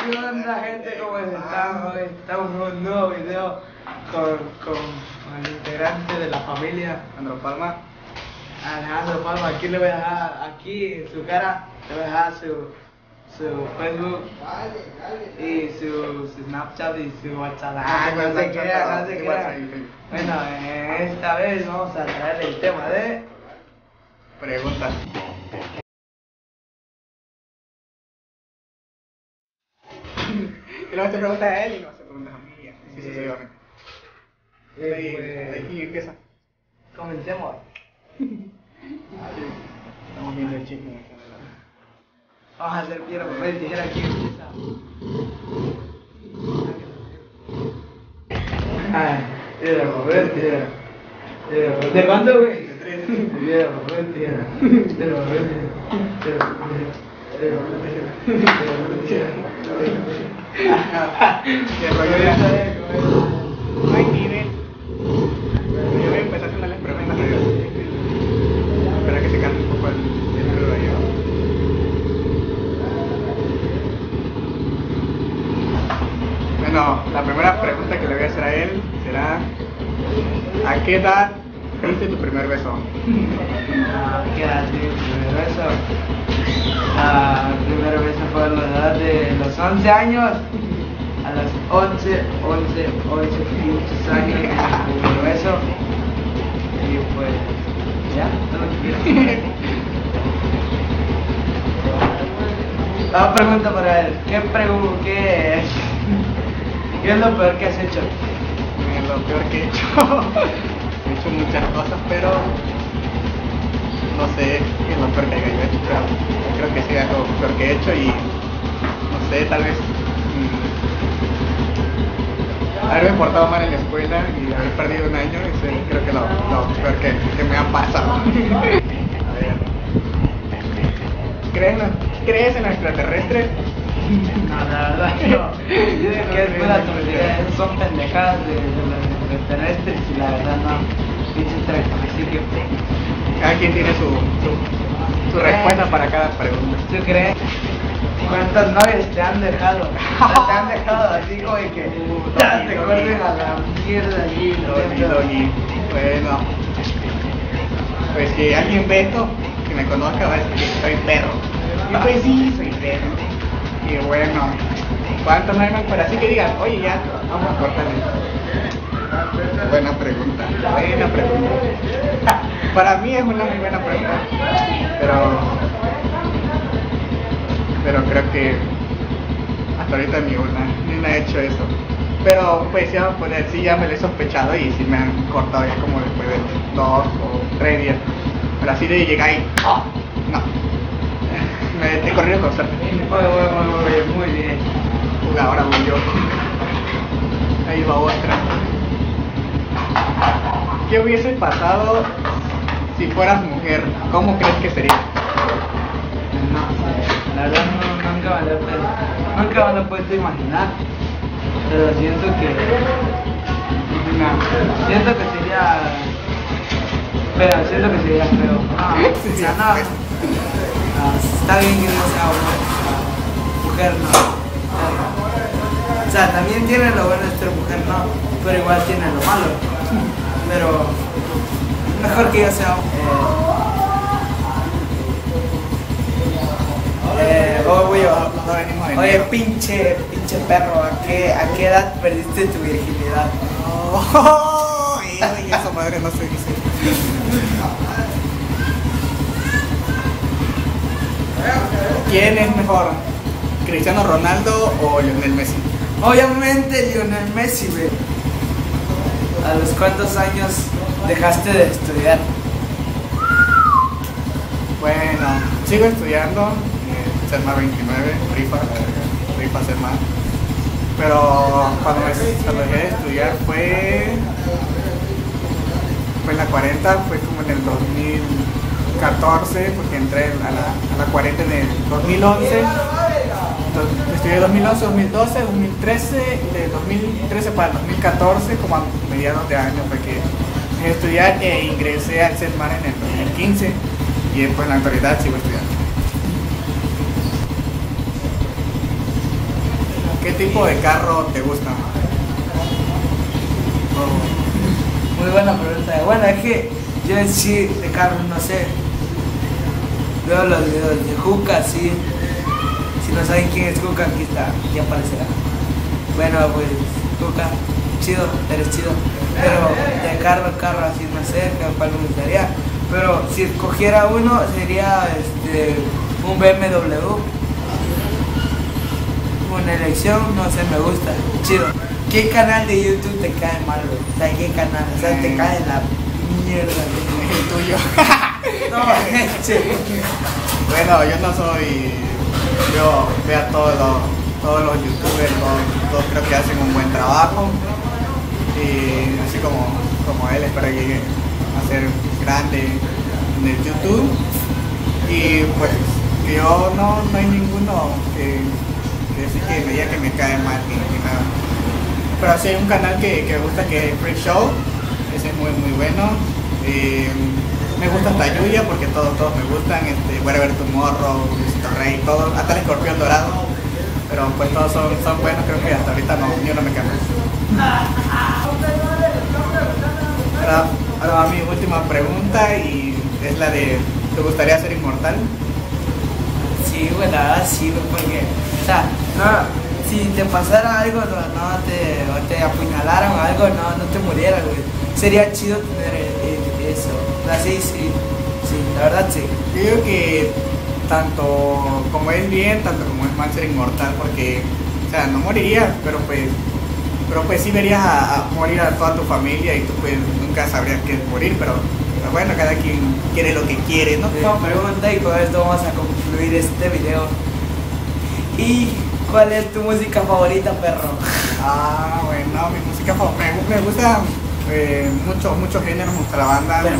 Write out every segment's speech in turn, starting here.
¿Qué onda, gente? ¿Cómo están? Hoy estamos en un nuevo video con el integrante de la familia, Alejandro Palma. Alejandro Palma. Aquí le voy a dejar, aquí en su cara, le voy a dejar su Facebook y su Snapchat y su WhatsApp. No se crea, no se crea. Bueno, esta vez vamos a traer el tema de Preguntas. Y luego te preguntas a él y luego te preguntas a mí. Y así sucesivamente. Ahí empieza. comencemos. Estamos viendo el chisme. Vamos a hacer piedra, papel, tijera. Aquí empieza. Piedra, papel, tijera. ¿De cuándo, güey? De 3. Piedra, papel, tijera. Piedra, papel, tijera. Piedra, papel, tijera. No hay nivel. Yo voy a empezar a hacer las preguntas. Espera que se calme un poco el ruido ahí. Bueno, la primera pregunta que le voy a hacer a él será: ¿a qué edad diste tu primer beso? ¿Qué edad di mi primer beso? El primer beso fue a la edad de los 11 años. A los 11 pinches años de mi primer beso. Y pues, ya, no lo quiero. Pregunta para él. ¿Qué es lo peor que has hecho? Lo peor que he hecho. He hecho muchas cosas, pero no sé qué es lo peor que haya hecho. Pero creo que sí es lo peor que he hecho y no sé, tal vez haberme portado mal en la escuela y haber perdido un año. Eso es, creo que lo peor que me ha pasado. A ver. ¿Crees en los extraterrestres? No, la verdad no. Yo digo que es pura tontería, son pendejadas de los extraterrestres y la verdad no. Así que Cada quien tiene su respuesta para cada pregunta. ¿tú crees? ¿Cuántas novias te han dejado? Te han dejado así como de que ya te corren a la mierda allí. Doggy. Bueno, pues si alguien ve esto, que me conozca va a decir que soy perro. Y pues sí, soy perro. Y bueno, ¿cuántos no hay más? Pero así que digan, oye, ya, vamos a cortarle. Buena pregunta. Para mí es una muy buena pregunta, pero creo que hasta ahorita ni una he hecho eso. Pero pues ya vamos a poner, sí, ya me lo he sospechado y sí me han cortado ya como después de 2 o 3 días. Pero así de llegar ahí, no. Me he corrido con suerte. Muy bien. Ahora voy yo. Ahí va otra. ¿Qué hubiese pasado si fueras mujer? ¿Cómo crees que sería? No sé, la verdad nunca me lo he puesto a imaginar, pero siento que sería feo. Está bien que no sea mujer, no. O sea, también tiene lo bueno de ser mujer, no, pero igual tiene lo malo. Pero mejor que yo sea oye, pinche perro, ¿a qué edad perdiste tu virginidad? Y esa madre no se dice. ¿Quién es mejor? ¿Cristiano Ronaldo o Lionel Messi? Obviamente Lionel Messi, güey. ¿A los cuántos años dejaste de estudiar? Bueno, sigo estudiando, Serma 29, rifa Serma. Pero cuando dejé de estudiar fue en la 40, fue como en el 2014, porque entré a la 40 en el 2011. Estudié 2011, 2012, 2013 y de 2013 para el 2014, como a mediados de año fue que dejé de estudiar e ingresé al CESMAR en el 2015 y después en la actualidad sigo estudiando. ¿Qué tipo de carro te gusta? Muy buena pregunta. Bueno, es que yo en sí de carros no sé. Veo los videos de Juca, sí. Si no saben quién es Juca, aquí está, aquí aparecerá. Bueno, pues Juca, chido, eres chido. Pero de carro así no sé, cuál me gustaría. Pero si escogiera uno sería un BMW. Una elección, no sé, me gusta, chido. ¿Qué canal de YouTube te cae mal, güey? O sea, ¿qué canal? O sea, te cae la mierda, güey. El tuyo. No, sí. Bueno, yo no soy. Yo veo a todos los youtubers, todos creo que hacen un buen trabajo. Y así como él, espero que llegue a ser grande en el YouTube. Y pues, yo no hay ninguno que sí que me diga que me cae mal ni nada. Pero sí hay un canal que me gusta, que es Freak Show. Ese es muy bueno. Me gusta hasta Yuya porque todos me gustan, Wherever Tomorrow, Luisito Rey, todos, hasta el Escorpión Dorado. Pero pues todos son buenos, creo que hasta ahorita yo no me canso. Ahora va mi última pregunta y es la de, ¿te gustaría ser inmortal? Sí, güey, la verdad sí, porque, o sea, no, si te pasara algo, o te apuñalaran o algo, no te murieras, güey. Sería chido tener eso. O sea, sí, la verdad sí. Yo digo que tanto como es bien, tanto como es mal ser inmortal, porque, o sea, no morirías, pero pues sí verías a morir a toda tu familia y tú pues nunca sabrías qué es morir, pero bueno, cada quien quiere lo que quiere, ¿no? Última pregunta y con esto vamos a concluir este video. ¿Y cuál es tu música favorita, perro? Bueno, mi música favorita, me gusta muchos géneros, me gusta la banda, Espera.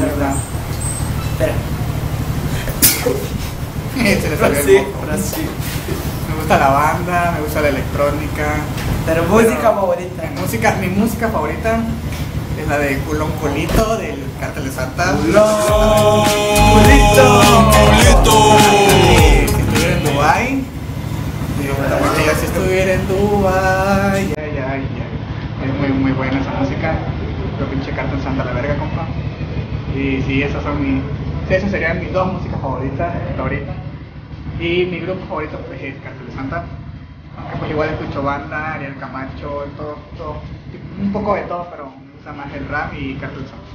Se le salió el moco. Pero sí. Me gusta la banda, me gusta la electrónica. Pero música favorita. Mi música favorita es la de Culón Culito del Cártel de Santa. Culito. Si estuviera en Dubai, si estuviera en Dubai, es muy buena esa música. Pero pinche Cártel de Santa, la verga, compa. Y sí, esas serían mis dos músicas favoritas hasta ahorita. Y mi grupo favorito pues es Cártel de Santa. Aunque pues igual escucho banda, Ariel Camacho, todo, un poco de todo, pero me gusta más el rap y Cártel de Santa.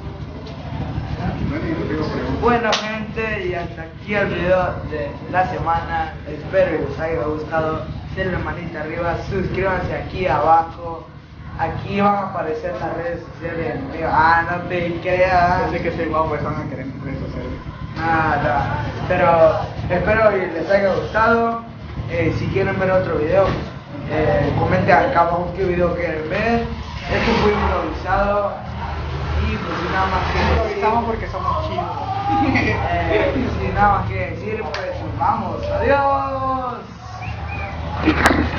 Bueno, gente, y hasta aquí el video de la semana. Espero que les haya gustado. Denle manita arriba, suscríbanse aquí abajo. Aquí van a aparecer las redes sociales. No te creas. Yo sé que soy guapo, pues van a querer redes sociales. No. Pero espero que les haya gustado. Si quieren ver otro video, comenten acá abajo qué video quieren ver. Esto fue improvisado. Y pues nada más que decir. Improvisamos porque somos chidos. Sin nada más que decir, pues vamos. Adiós.